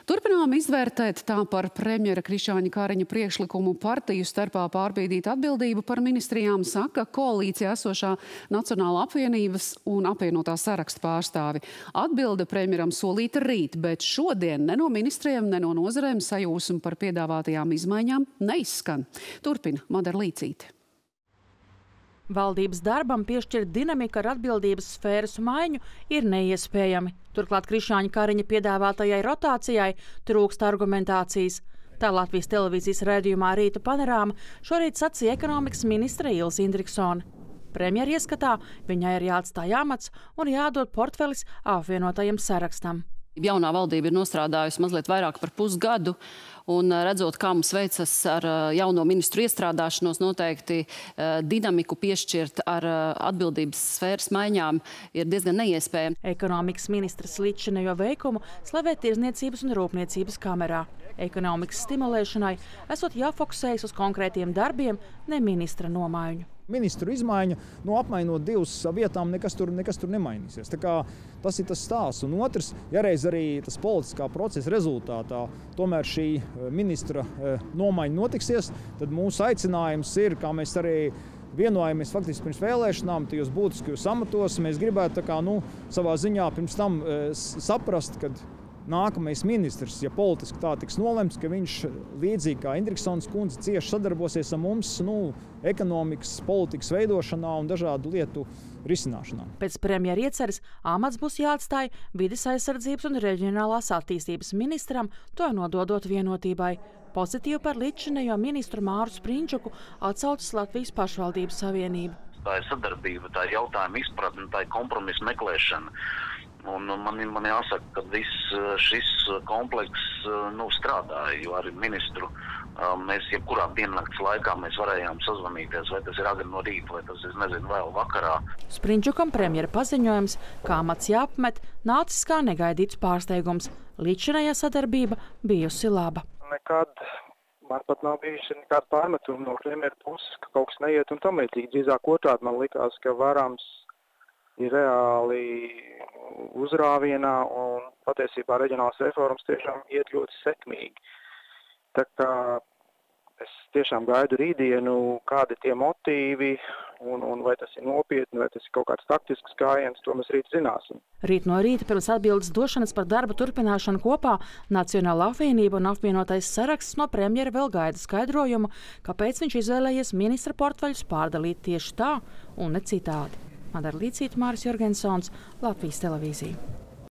Turpinām izvērtēt tā par premjera Krišjāņa Kariņa priekšlikumu partiju starpā pārbīdīt atbildību par ministrijām, saka koalīcijā esošā Nacionāla apvienības un apvienotā saraksta pārstāvi. Atbilde premjeram solīta rīt, bet šodien ne no ministriem, ne no nozarēm sajūsma par piedāvātajām izmaiņām neizskan. Turpina Madara Līcīte. Valdības darbam piešķirt dinamiku ar atbildības sfēras maiņu ir neiespējami. Turklāt Krišjāņa Kariņa piedāvātajai rotācijai trūkst argumentācijas. Tā Latvijas televīzijas raidījumā Rīta panorāma šorīt sacīja ekonomikas ministre Ilze Indriksone. Premjera ieskatā viņai ir jāatstāj amats un jādod portfelis apvienotajam sarakstam. Jaunā valdība ir nostrādājusi mazliet vairāk par pusgadu, un redzot, kā mums veicas ar jauno ministru iestrādāšanos, noteikti dinamiku piešķirt ar atbildības sfēras maiņām ir diezgan neiespējami. Ekonomikas ministras līdzinējo veikumu slavē Tirzniecības un Rūpniecības kamerā. Ekonomikas stimulēšanai esot jāfokusējas uz konkrētiem darbiem, ne ministra nomaiņu. Ministru izmaiņa, apmainot divas vietām, nekas tur nemainīsies. Tā kā tas ir tas stāsts. Un otrs, ja reiz arī tas politiskā procesa rezultātā tomēr šī ministra nomaiņa notiksies, tad mūsu aicinājums ir, kā mēs arī vienojamies faktiski pirms vēlēšanām, tajos būtiskajos amatos, mēs gribētu savā ziņā pirms tam saprast, kad nākamais ministrs, ja politiski tā tiks nolemts, ka viņš līdzīgi kā Indriksones kundze cieši sadarbosies ar mums ekonomikas, politikas veidošanā un dažādu lietu risināšanā. Pēc premjera ieceres amats būs jāatstāj vides aizsardzības un reģionālās attīstības ministram, to nododot Vienotībai. Pozitīvi par līdzinējo ministru Māru Sprindžuku atsaucas Latvijas pašvaldības savienība. Tā ir sadarbība, tā ir jautājuma izpratne, tā ir kompromisa meklēšana. Un man jāsaka, ka viss šis komplekss strādāja, jo arī ministru mēs jebkurā diennakts laikā mēs varējām sazvanīties, vai tas ir agri no rīta, vai tas ir, vēl vakarā. Sprindžukam premjera paziņojums, kā amats jāapmet, nācis kā negaidīts pārsteigums. Līdzinējā sadarbība bijusi laba. Nekad man pat nav bijuši nekāda pārmetuma no premjera puses, ka kaut kas neiet un tam līdzīgi. Drīzāk otrādi man likās, ka varams ir reāli uzrāvienā un patiesībā reģionālās reformas tiešām iet ļoti sekmīgi. Tā kā es tiešām gaidu rītdienu, kādi tie motīvi un vai tas ir nopietni, vai tas ir kaut kāds taktisks gājiens, to mēs rīt zināsim. Rīt no rīta pirms atbildes došanas par darba turpināšanu kopā Nacionāla apvienība un apvienotais saraksts no premjera vēl gaida skaidrojumu, kāpēc viņš izvēlējies ministra portfeļus pārdalīt tieši tā un ne citādi. Madara Līcīte, Māris Jorgensons, Latvijas televīzija.